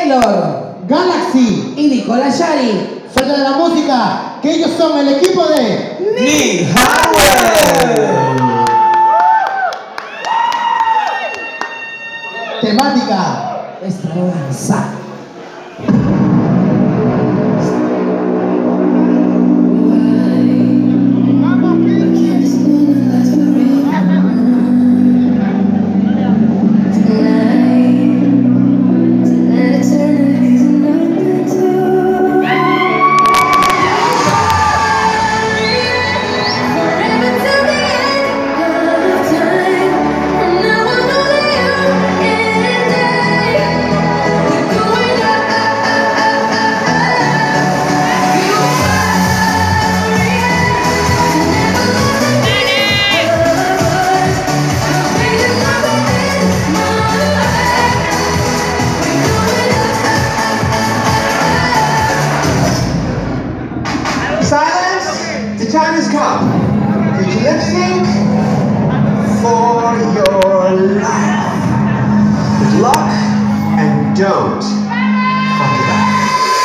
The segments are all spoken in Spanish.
Taylor, Galaxy y Nicolás Yari. Suelta de la música, que ellos son el equipo de Nick Harwell. Temática Extravaganza. Silence, the time has come. Could you lip sync for your life? Good luck and don't fuck it up.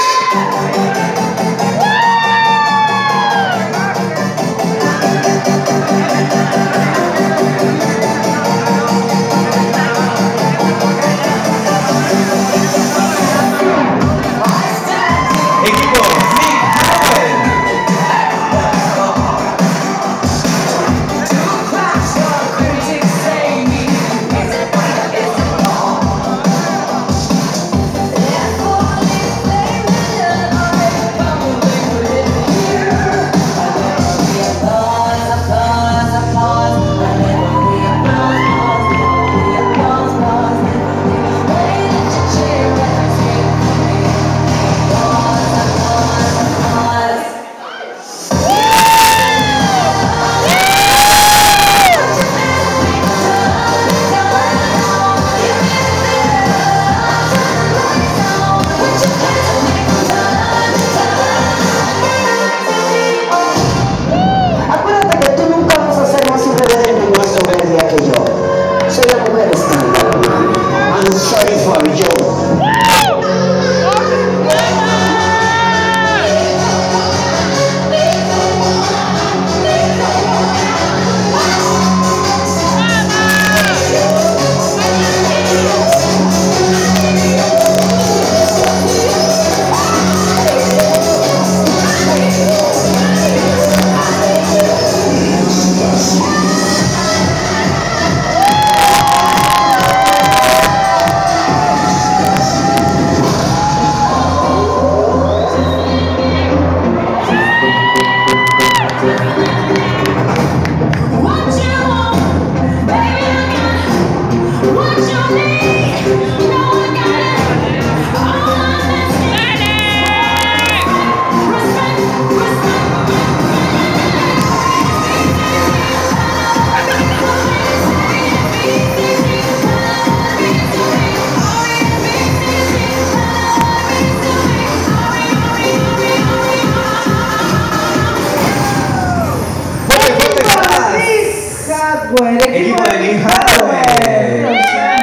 Equipo de Nick Harwell.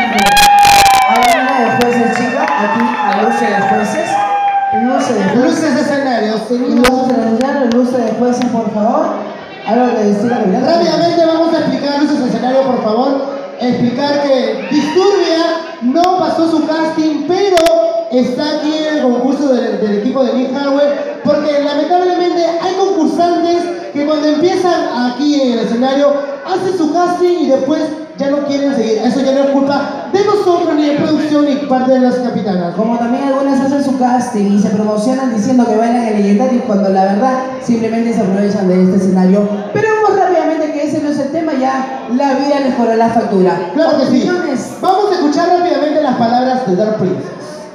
Hablando de jueces, chicos, aquí a luces de jueces. luces de escenarios. Luces de jueces, por favor. Algo que decir a la Rápidamente vamos a explicar luces de escenario, por favor. Explicar que Disturbia no pasó su casting, pero está aquí en el concurso del equipo de Nick Harwell, porque lamentablemente hay concursantes que cuando empiezan aquí en el escenario hacen su casting y después ya no quieren seguir. Eso ya no es culpa de nosotros, ni de producción, ni parte de las capitanas. Como también algunas hacen su casting y se promocionan diciendo que bailan en legendarios cuando la verdad simplemente se aprovechan de este escenario. Pero vamos rápidamente que ese no es el tema, ya la vida les cobró la factura. Claro que sí. Opiniones. Vamos a escuchar rápidamente las palabras de Dark Princess.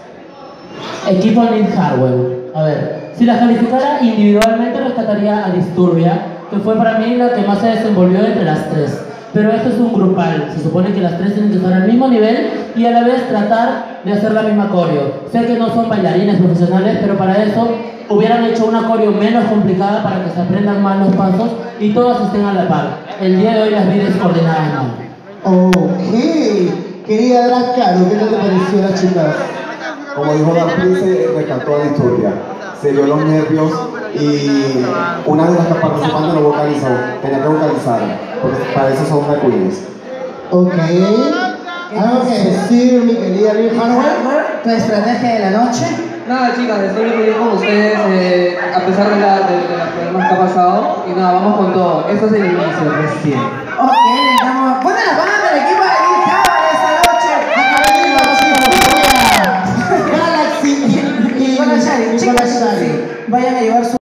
Equipo Nick Harwell. A ver, si la calificara individualmente rescataría a Disturbia, que fue para mí la que más se desenvolvió entre las tres. Pero esto es un grupal, se supone que las tres tienen que estar al mismo nivel y a la vez tratar de hacer la misma coreo. Sé que no son bailarines profesionales, pero para eso hubieran hecho una coreo menos complicada para que se aprendan más los pasos y todos estén a la par. El día de hoy las vi descoordinadas mal. Ok. Querida Drag Caro, ¿qué tal te pareció la chica? Como dijo Darcy, se rescató a Disturbia. Se vio los nervios y una de las participantes lo vocalizó. Tenía que vocalizar, porque para eso son drag queens. Ok. ¿Algo que decir, mi querida Liv Harwell? Tu estrategia de la noche. Nada, chicas, estoy feliz con ustedes, a pesar de los problemas que ha pasado. Y nada, vamos con todo. Esto es el inicio recién.